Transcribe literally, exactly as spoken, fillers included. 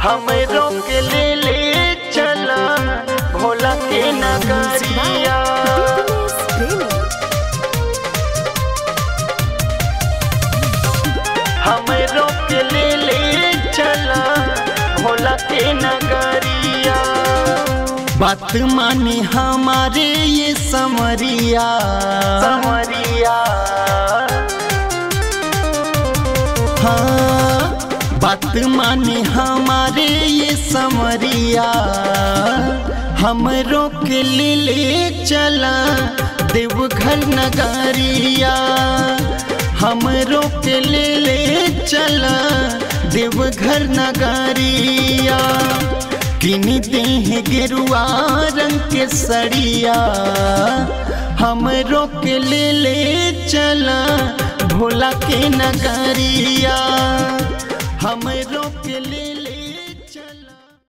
हमरो के ले ले चला भोला के नगरिया। हमरो के ले ले चला भोला के नगरिया। बात माने हमारे ये समरिया समरिया। हाँ बात माने हमारे ये समरिया। हमरो के ले ले चला देवघर नगरिया। हमरो के ले ले चला देवघर नगरिया। किन दे हैं गेरुआ रंग के सड़िया। हमरो के ले ले चला भोला के नगरिया। हमरो